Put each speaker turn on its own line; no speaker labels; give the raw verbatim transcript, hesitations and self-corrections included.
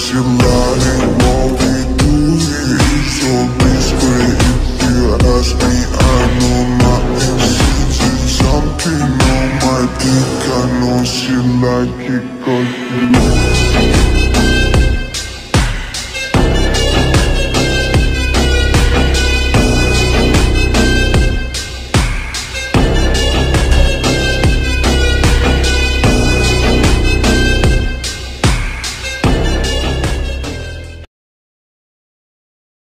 she lying while we do it. It's all discreet if you ask me. I know nothing. She's something on my dick. I know she like it 'cause you know